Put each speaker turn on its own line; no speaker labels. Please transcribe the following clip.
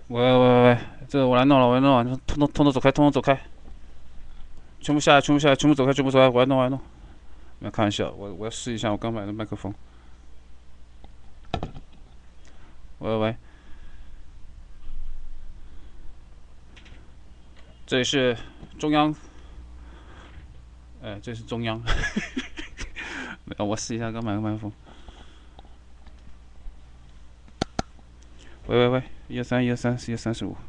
喂，这个我来弄了，通通走开，通通走开，全部下来，全部下来，全部走开，全部走开，我来弄。没有开玩笑，我要试一下我刚买的麦克风。喂，这里是中央，这是中央。没有，我试一下刚买的麦克风。喂，123，123，135。